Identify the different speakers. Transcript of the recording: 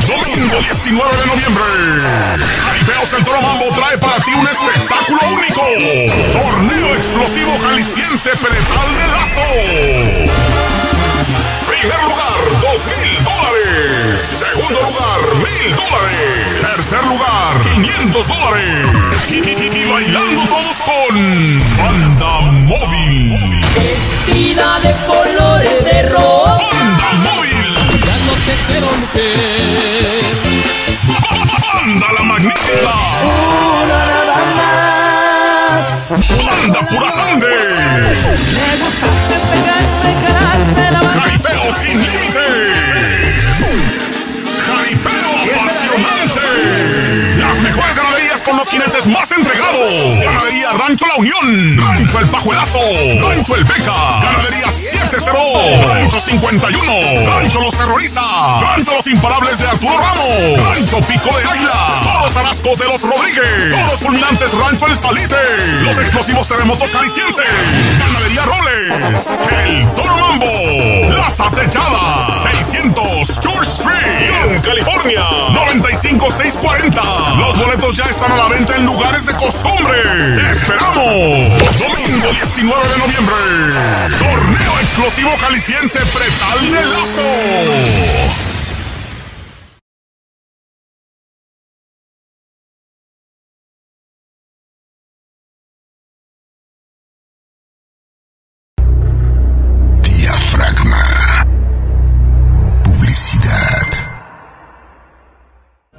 Speaker 1: Domingo 19 de noviembre. Jaripeos El Toro Mambo trae para ti un espectáculo único. Torneo explosivo jalisciense Pretal de Lazo. Primer lugar, $2,000. Segundo lugar, $1,000. Tercer lugar, $500. Y bailando todos con Banda Móvil.
Speaker 2: Vestida de colores de rosa.
Speaker 1: Banda Móvil.
Speaker 2: Ya no te quiero, mujer.
Speaker 1: Banda La Magnífica.
Speaker 2: Una nada más.
Speaker 1: Banda Pura Sangre.
Speaker 2: Me gusta despegarse la mano.
Speaker 1: Jaripeo Sin Límites. Jaripeo Apasionante. Las mejores ganaderías con los jinetes más entregados. Ganadería Rancho La Unión. Rancho El Pajuelazo. Rancho El Beca. Ganadería 702. Rancho 51. Rancho Los Terroriza. Rancho Los Imparables de Arturo Ramos. Rancho Pico de Águila. Toros Tarascos de los Rodríguez. Toros Fulminantes Rancho El Salite. Los explosivos terremotos jaliscienses. Ganadería Roles. El Toro Mambo. Plaza Techada. 600 George Street. California. 95640. Los boletos ya están a la venta en lugares de costumbre. ¡Te esperamos! Domingo 19 de noviembre. Torneo explosivo jalisciense Pretal de Lazo.